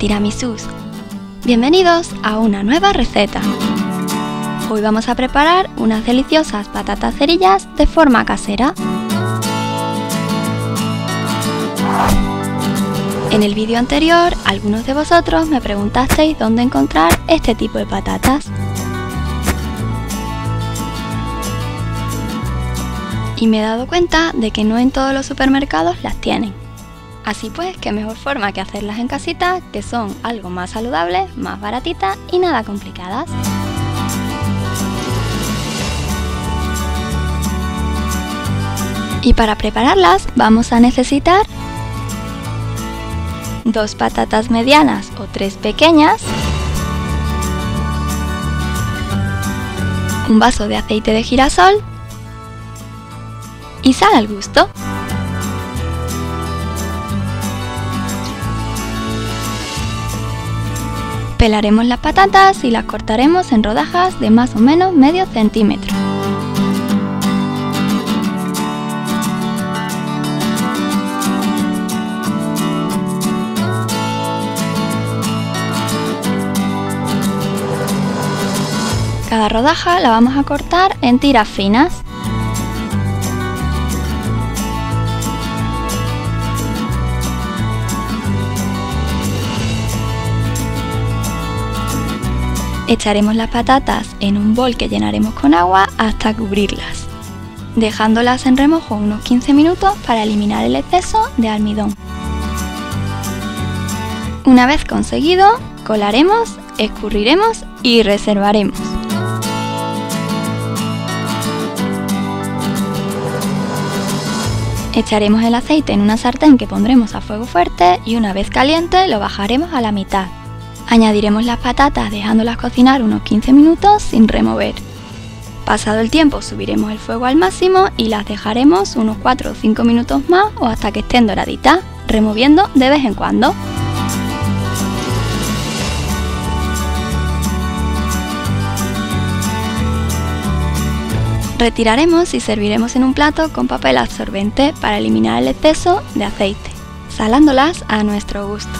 tiramisús. Bienvenidos a una nueva receta. Hoy vamos a preparar unas deliciosas patatas cerillas de forma casera. En el vídeo anterior, algunos de vosotros me preguntasteis dónde encontrar este tipo de patatas. Y me he dado cuenta de que no en todos los supermercados las tienen. Así pues, qué mejor forma que hacerlas en casita, que son algo más saludables, más baratitas y nada complicadas. Y para prepararlas vamos a necesitar 2 patatas medianas o 3 pequeñas, un vaso de aceite de girasol y sal al gusto. Pelaremos las patatas y las cortaremos en rodajas de más o menos medio centímetro. Cada rodaja la vamos a cortar en tiras finas. Echaremos las patatas en un bol que llenaremos con agua hasta cubrirlas, dejándolas en remojo unos 15 minutos para eliminar el exceso de almidón. Una vez conseguido, colaremos, escurriremos y reservaremos. Echaremos el aceite en una sartén que pondremos a fuego fuerte y una vez caliente lo bajaremos a la mitad. Añadiremos las patatas dejándolas cocinar unos 15 minutos sin remover. Pasado el tiempo subiremos el fuego al máximo y las dejaremos unos 4 o 5 minutos más o hasta que estén doraditas, removiendo de vez en cuando. Retiraremos y serviremos en un plato con papel absorbente para eliminar el exceso de aceite, salándolas a nuestro gusto.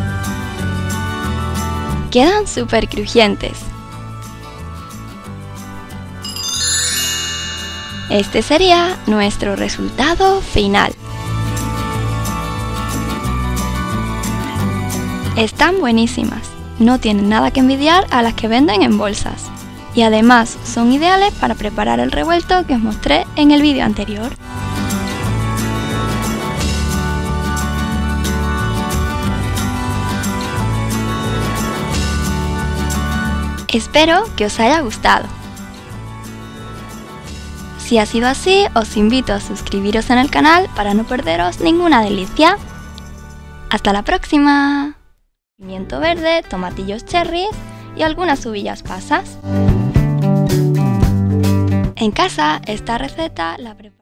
Quedan súper crujientes. Este sería nuestro resultado final. Están buenísimas, no tienen nada que envidiar a las que venden en bolsas. Y además son ideales para preparar el revuelto que os mostré en el vídeo anterior. Espero que os haya gustado. Si ha sido así, os invito a suscribiros en el canal para no perderos ninguna delicia. ¡Hasta la próxima! Pimiento verde, tomatillos cherries y algunas uvillas pasas. En casa, esta receta la preparo.